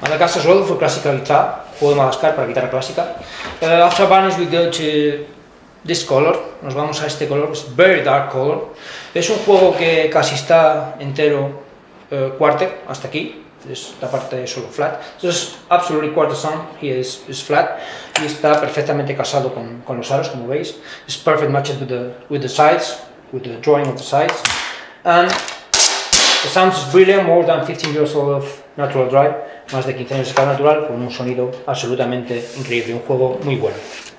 And the cast as well for classical guitar, juego de Madagascar para guitarra clásica. After Varnish we go to this color, nos vamos a este color, es very dark color. Es un juego que casi está entero quarter, hasta aquí, esta parte es solo flat. So it's absolutely quarter sound, here is flat, y está perfectamente casado con los aros, como veis. It's perfect matched with the sides, with the drawing of the sides. And the sound is brilliant, more than 15 years old of natural drive, más de 15 años de escala natural, con un sonido absolutamente increíble, un juego muy bueno.